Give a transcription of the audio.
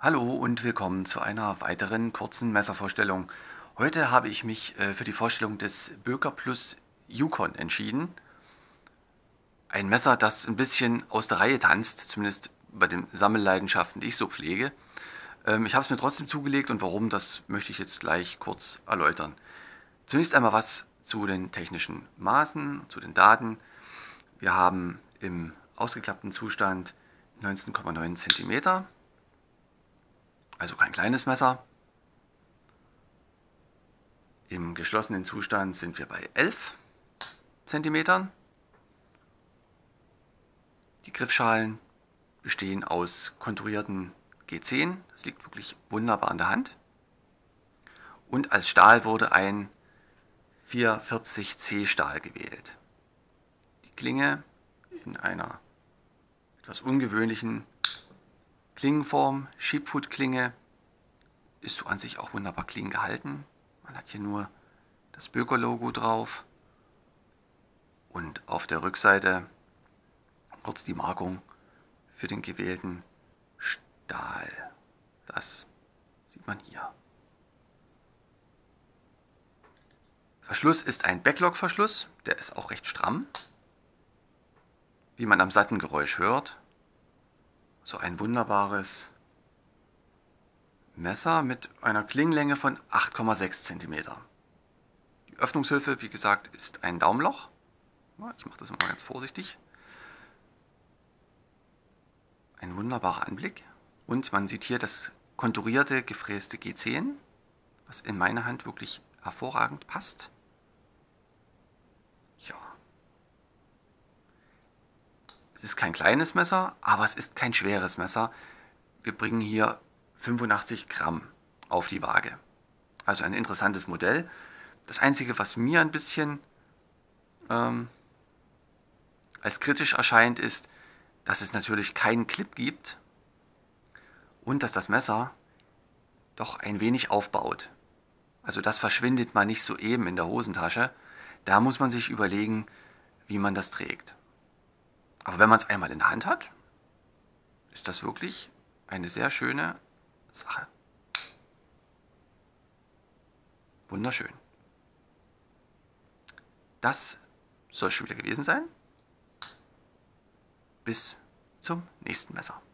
Hallo und willkommen zu einer weiteren kurzen Messervorstellung. Heute habe ich mich für die Vorstellung des Böker Plus Yukon entschieden. Ein Messer, das ein bisschen aus der Reihe tanzt, zumindest bei den Sammelleidenschaften, die ich so pflege. Ich habe es mir trotzdem zugelegt und warum, das möchte ich jetzt gleich kurz erläutern. Zunächst einmal was zu den technischen Maßen, zu den Daten. Wir haben im ausgeklappten Zustand 19,9 cm. Also kein kleines Messer. Im geschlossenen Zustand sind wir bei 11 cm. Die Griffschalen bestehen aus konturierten G10. Das liegt wirklich wunderbar an der Hand. Und als Stahl wurde ein 440C Stahl gewählt. Die Klinge in einer etwas ungewöhnlichen Klingenform, Sheepfoot-Klinge, ist so an sich auch wunderbar clean gehalten. Man hat hier nur das Böker-Logo drauf und auf der Rückseite kurz die Markung für den gewählten Stahl. Das sieht man hier. Verschluss ist ein Backlog-Verschluss, der ist auch recht stramm, wie man am Sattengeräusch hört. So ein wunderbares Messer mit einer Klingenlänge von 8,6 cm. Die Öffnungshilfe, wie gesagt, ist ein Daumenloch. Ich mache das mal ganz vorsichtig. Ein wunderbarer Anblick. Und man sieht hier das konturierte, gefräste G10, was in meine Hand wirklich hervorragend passt. Ja. Es ist kein kleines Messer, aber es ist kein schweres Messer. Wir bringen hier 85 Gramm auf die Waage. Also ein interessantes Modell. Das Einzige, was mir ein bisschen als kritisch erscheint, ist, dass es natürlich keinen Clip gibt und dass das Messer doch ein wenig aufbaut. Also das verschwindet man nicht so eben in der Hosentasche. Da muss man sich überlegen, wie man das trägt. Aber wenn man es einmal in der Hand hat, ist das wirklich eine sehr schöne Sache. Wunderschön. Das soll schon wieder gewesen sein. Bis zum nächsten Messer.